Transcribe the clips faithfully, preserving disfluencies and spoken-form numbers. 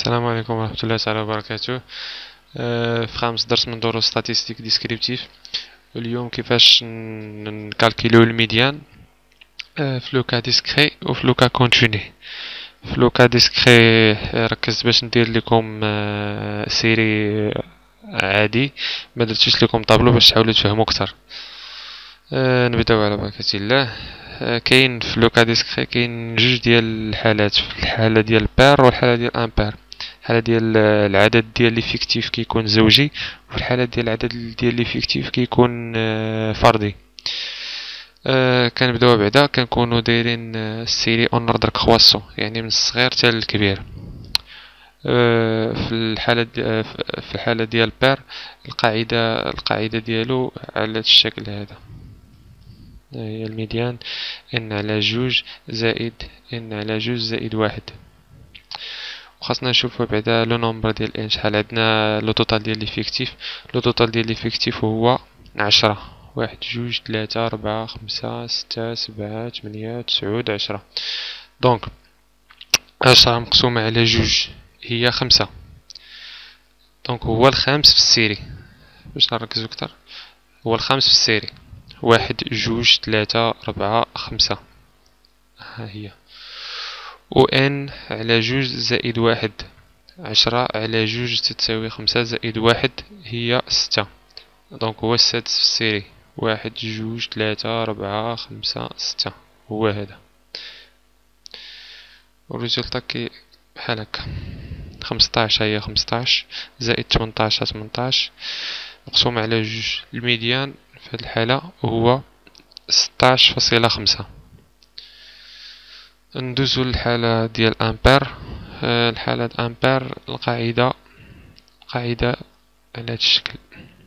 السلام عليكم ورحمة الله تعالى وبركاته. آه، في خامس درس من دروس ستاتيستيك ديسكريبتيف. اليوم كيفاش ن- نكالكيلو الميديان آه، في لوكا ديسكري وفي لوكا كونتيني. في لوكا ديسكري آه، ركزت باش ندير لكم آه، سيري آه، عادي، ما درتش لكم طابلو باش تحاولوا تفهموا اكثر. آه، نبداو على بركة الله. آه، كاين في لوكا ديسكري كاين جوج ديال الحالات، في الحالة ديال بير والحالة ديال امبير. الحالة ديال العدد ديال ليفيكتيف كيكون زوجي، وفي الحالة ديال العدد ديال ليفيكتيف كيكون آه، فردي. آه كنبداو بعدا كنكونو دايرين آه، السيري اون اوردر كرواسون، يعني من الصغير حتى للكبير. آه في الحالة دي آه، في الحالة ديال بير، القاعدة القاعدة ديالو على الشكل هذا. هي الميديان ان على جوج زائد ان على جوج زائد واحد. وخاصنا نشوفو بعدا لو نومبر ديال ان شحال عندنا. لو توتال ديال ليفيكتيف لو توتال ديال ليفيكتيف هو عشرة. واحد جوج تلاتة ربعة خمسة ستة سبعة تمنية تسعود عشرة. دونك عشرة مقسومة على جوج هي خمسة. دونك هو الخامس في السيري. باش نركزو كتر، هو الخامس في السيري. واحد جوج تلاتة ربعة خمسة، ها هي. و ان على جوج زائد واحد، عشرة على جوج تتساوي خمسة زائد واحد هي ستة. دونك هو السادس في السيري. واحد جوج تلاتة ربعة خمسة ستة، هو هذا. والريزولتا كي بحال هكا. خمسطاش هي خمسطاش زائد تمنطاش تمنطاش مقسوم على جوج. الميديان في هاد الحالة هو ستاش فاصلة خمسة. ندوزو للحالة ديال امبير. آه، الحالة ديال امبير القاعدة قاعدة على هاد الشكل: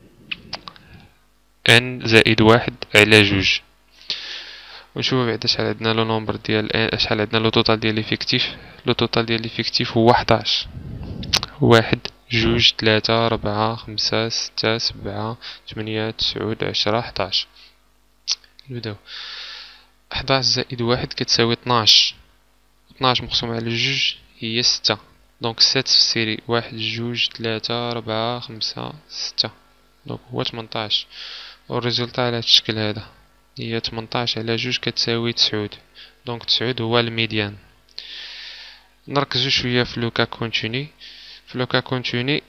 ان زائد واحد على جوج. ونشوفو بعدا شحال عندنا لو نومبر ديال شحال عندنا لو توتال ديال ليفيكتيف. لو توتال ديال ليفيكتيف هو حداش. واحد جوج تلاتة ربعة خمسة ستة سبعة تمنية تسعود عشرة حداش. نبداو. حداش زائد واحد كتساوي طناش. طناش مقسوم على جوج هي ستة. دونك سات في السيري. واحد جوج تلاتة ربعة خمسة ستة، دونك هو تمنطاش. والريزولتا على هاد الشكل هذا هي تمنطاش على جوج كتساوي تسعود. دونك تسعود هو الميديان. نركزو شوية في لوكا كونتيني. في لوكا كونتيني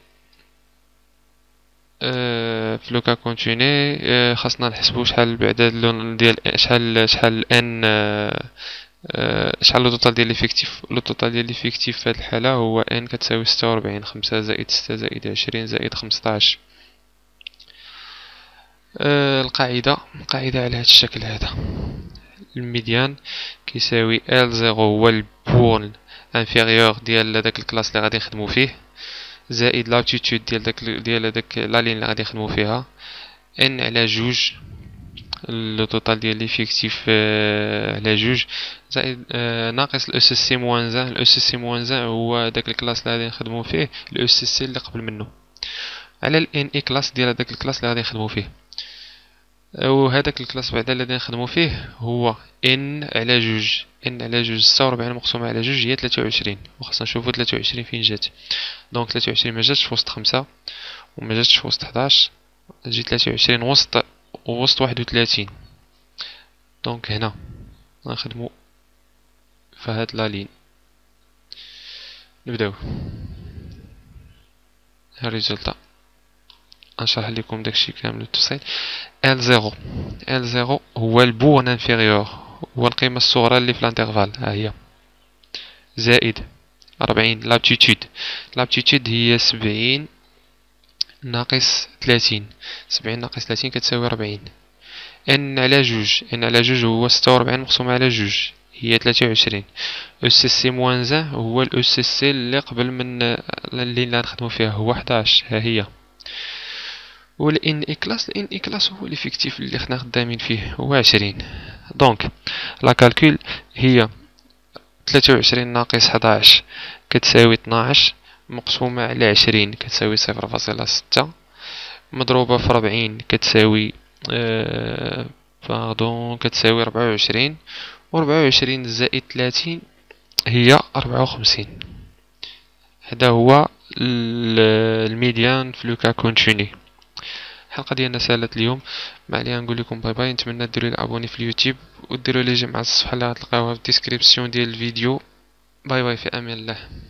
آه في لوكا كونتيني آه خاصنا نحسبو شحال بعدا اللون ديال شحال شحال ان آه آه شحال لو توتال ديال ليفيكتيف. لو توتال ديال ليفيكتيف في هاد الحالة هو ان كتساوي ستة وربعين. خمسة زائد ستة زائد عشرين زائد خمسطاش. آه القاعدة القاعدة على هاد الشكل هذا: الميديان كيساوي ال زيرو هو البورن انفيريور ديال داك الكلاس اللي غادي نخدمو فيه، زائد لابتيتود ديال داك ديال داك لا لين اللي غادي نخدمو فيها، ان على جوج لو توتال ديال ليفيكتيف آه على جوج، زائد آه ناقص الاس اس سي موان زان. الاس اس سي موان زان هو داك الكلاس اللي غادي نخدمو فيه، الاس اس سي اللي قبل منه، على الان اي كلاس ديال داك الكلاس اللي غادي نخدمو فيه. وهذاك الكلاس بعدا اللي نخدمو فيه هو ان على جوج. ان على جوج ستة وربعين مقسومة على جوج هي تلاتة وعشرين. وخاصنا نشوفو تلاتة وعشرين فين جات. دونك تلاتة وعشرين ما جاتش في وسط خمسة وما جاتش في وسط حداش، تجي تلاتة وعشرين وسط وسط واحد وتلاتين. دونك هنا غنخدمو في هاد لا لين. نبداو ها الريزولتا. نشرح لكم داكشي كامل بالتفصيل. ال زيرو ال زيرو هو البورن انفيريور، هو القيمة الصغرى اللي في الانترفال، ها هي. زائد ربعين لابتيتود. لابتيتود هي سبعين ناقص تلاتين. سبعين ناقص تلاتين كتساوي ربعين. ان على جوج. ان على جوج هو ستة وربعين مقسوم على جوج هي تلاتة وعشرين. اس سي موان زان هو الاس سي اللي قبل من اللي نخدمو فيها، هو حداش، ها هي. والان اي كلاس الان اي كلاس هو ليفيكتيف اللي خنا خدامين فيه، هو عشرين. دونك لا كالكول هي تلاتة وعشرين ناقص حداش كتساوي طناش مقسومة على عشرين كتساوي صفر فاصلة ستة، مضروبة في ربعين كتساوي آه باردون كتساوي ربعة وعشرين. و ربعة وعشرين زائد تلاتين هي ربعة وخمسين. هذا هو الميديان في لوكا كونتيني. الحلقه ديالنا سالت اليوم، ما عليها نقول لكم باي باي. نتمنى ديروا لي ابوني في اليوتيوب وديروا لي جيم على الصفحه اللي غتلقاوها في الديسكريبسيون ديال الفيديو. باي باي، في امان الله.